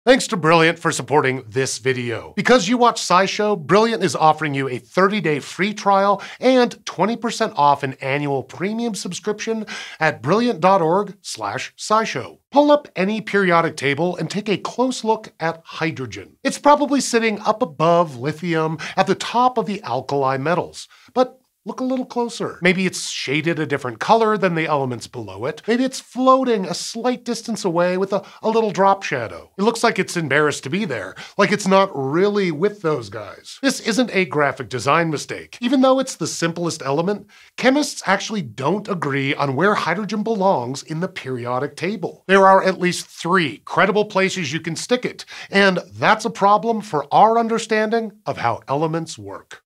Thanks to Brilliant for supporting this video. Because you watch SciShow, Brilliant is offering you a 30-day free trial and 20% off an annual premium subscription at brilliant.org/SciShow. Pull up any periodic table and take a close look at hydrogen. It's probably sitting up above lithium at the top of the alkali metals, but look a little closer. Maybe it's shaded a different color than the elements below it. Maybe it's floating a slight distance away with a little drop shadow. It looks like it's embarrassed to be there, like it's not really with those guys. This isn't a graphic design mistake. Even though it's the simplest element, chemists actually don't agree on where hydrogen belongs in the periodic table. There are at least 3 credible places you can stick it, and that's a problem for our understanding of how elements work.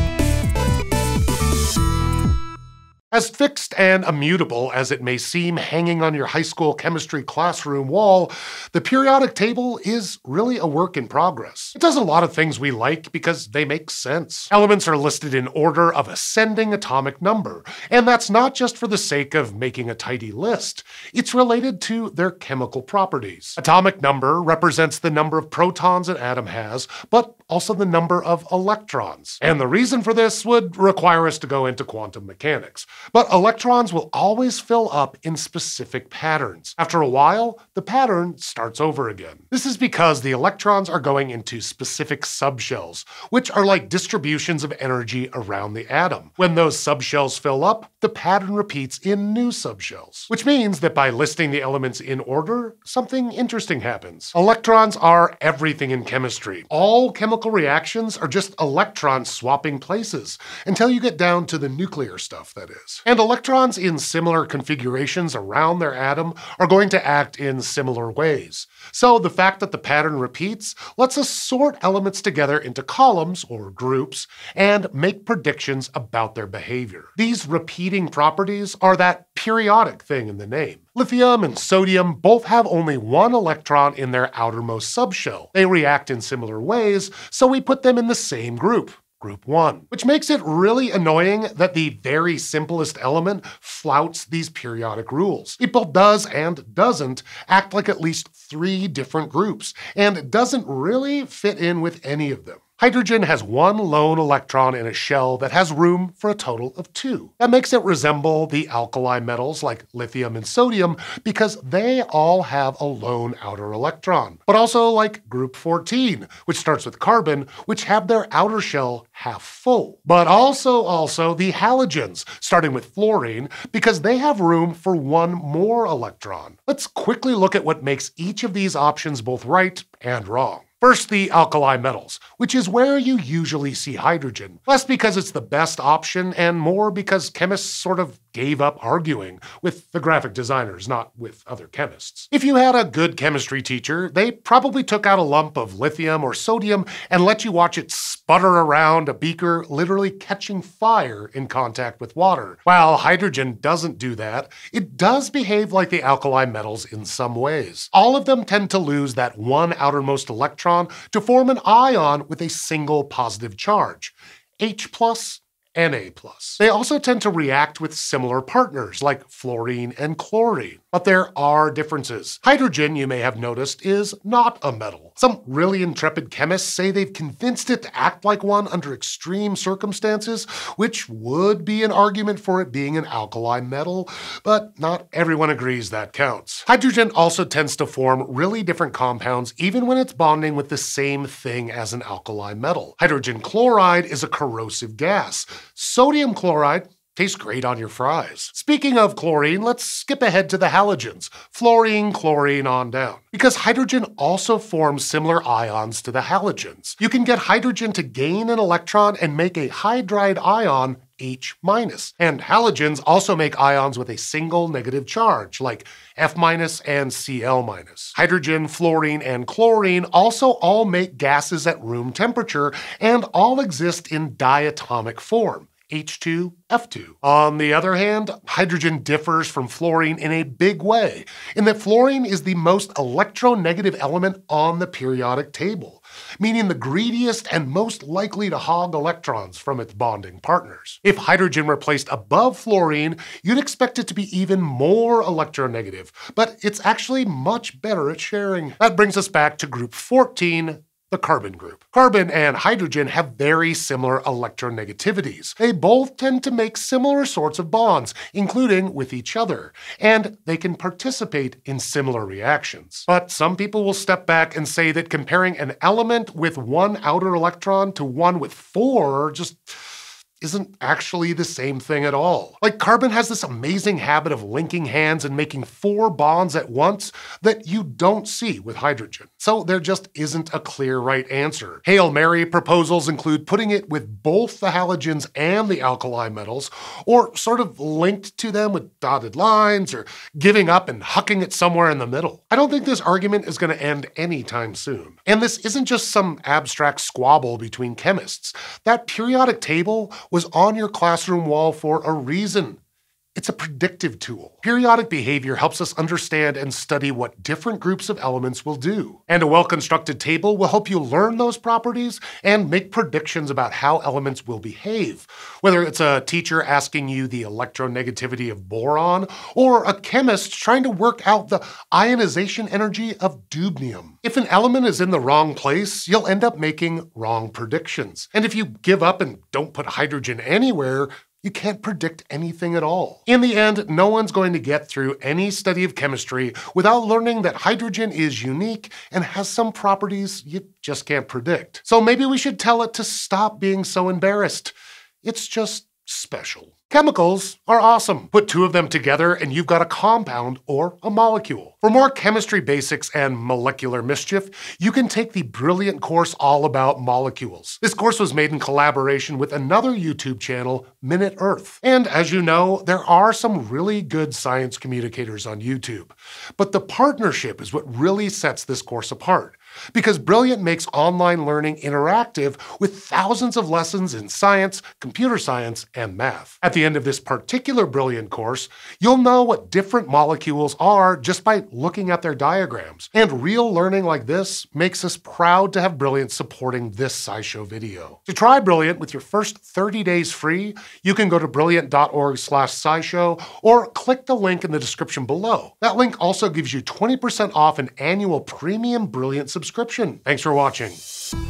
As fixed and immutable as it may seem hanging on your high school chemistry classroom wall, the periodic table is really a work in progress. It does a lot of things we like because they make sense. Elements are listed in order of ascending atomic number, and that's not just for the sake of making a tidy list. It's related to their chemical properties. Atomic number represents the number of protons an atom has, but also the number of electrons. And the reason for this would require us to go into quantum mechanics. But electrons will always fill up in specific patterns. After a while, the pattern starts over again. This is because the electrons are going into specific subshells, which are like distributions of energy around the atom. When those subshells fill up, the pattern repeats in new subshells. Which means that by listing the elements in order, something interesting happens. Electrons are everything in chemistry. All chemical reactions are just electrons swapping places, until you get down to the nuclear stuff, that is. And electrons in similar configurations around their atom are going to act in similar ways. So the fact that the pattern repeats lets us sort elements together into columns or groups and make predictions about their behavior. These repeating properties are that periodic thing in the name. Lithium and sodium both have only one electron in their outermost subshell. They react in similar ways, so we put them in the same group. Group 1, which makes it really annoying that the very simplest element flouts these periodic rules. It both does and doesn't act like at least 3 different groups, and doesn't really fit in with any of them. Hydrogen has one lone electron in a shell that has room for a total of 2. That makes it resemble the alkali metals like lithium and sodium because they all have a lone outer electron. But also like group 14, which starts with carbon, which have their outer shell half full. But also the halogens, starting with fluorine, because they have room for one more electron. Let's quickly look at what makes each of these options both right and wrong. First, the alkali metals, which is where you usually see hydrogen, less because it's the best option and more because chemists sort of gave up arguing with the graphic designers, not with other chemists. If you had a good chemistry teacher, they probably took out a lump of lithium or sodium and let you watch it sputter around a beaker, literally catching fire in contact with water. While hydrogen doesn't do that, it does behave like the alkali metals in some ways. All of them tend to lose that one outermost electron to form an ion with a single positive charge, H+, Na+. They also tend to react with similar partners like fluorine and chlorine. But there are differences. Hydrogen, you may have noticed, is not a metal. Some really intrepid chemists say they've convinced it to act like one under extreme circumstances, which would be an argument for it being an alkali metal, but not everyone agrees that counts. Hydrogen also tends to form really different compounds even when it's bonding with the same thing as an alkali metal. Hydrogen chloride is a corrosive gas. Sodium chloride tastes great on your fries. Speaking of chlorine, let's skip ahead to the halogens. Fluorine, chlorine, on down. Because hydrogen also forms similar ions to the halogens. You can get hydrogen to gain an electron and make a hydride ion, H-. And halogens also make ions with a single negative charge, like F- and Cl-. Hydrogen, fluorine, and chlorine also all make gases at room temperature and all exist in diatomic form, H2F2. On the other hand, hydrogen differs from fluorine in a big way, in that fluorine is the most electronegative element on the periodic table, meaning the greediest and most likely to hog electrons from its bonding partners. If hydrogen were placed above fluorine, you'd expect it to be even more electronegative, but it's actually much better at sharing. That brings us back to group 14, the carbon group. Carbon and hydrogen have very similar electronegativities. They both tend to make similar sorts of bonds, including with each other, and they can participate in similar reactions. But some people will step back and say that comparing an element with one outer electron to one with four just isn't actually the same thing at all. Like, carbon has this amazing habit of linking hands and making 4 bonds at once that you don't see with hydrogen. So there just isn't a clear right answer. Hail Mary proposals include putting it with both the halogens and the alkali metals, or sort of linked to them with dotted lines, or giving up and hucking it somewhere in the middle. I don't think this argument is going to end anytime soon. And this isn't just some abstract squabble between chemists. That periodic table was on your classroom wall for a reason. It's a predictive tool. Periodic behavior helps us understand and study what different groups of elements will do. And a well-constructed table will help you learn those properties and make predictions about how elements will behave. Whether it's a teacher asking you the electronegativity of boron, or a chemist trying to work out the ionization energy of dubnium. If an element is in the wrong place, you'll end up making wrong predictions. And if you give up and don't put hydrogen anywhere, you can't predict anything at all. In the end, no one's going to get through any study of chemistry without learning that hydrogen is unique and has some properties you just can't predict. So maybe we should tell it to stop being so embarrassed. It's just special. Chemicals are awesome. Put 2 of them together and you've got a compound or a molecule. For more chemistry basics and molecular mischief, you can take the brilliant course all about molecules. This course was made in collaboration with another YouTube channel, Minute Earth. And as you know, there are some really good science communicators on YouTube. But the partnership is what really sets this course apart, because Brilliant makes online learning interactive with thousands of lessons in science, computer science, and math. At the end of this particular Brilliant course, you'll know what different molecules are just by looking at their diagrams. And real learning like this makes us proud to have Brilliant supporting this SciShow video. To try Brilliant with your first 30 days free, you can go to brilliant.org/SciShow or click the link in the description below. That link also gives you 20% off an annual premium Brilliant subscription. Thanks for watching.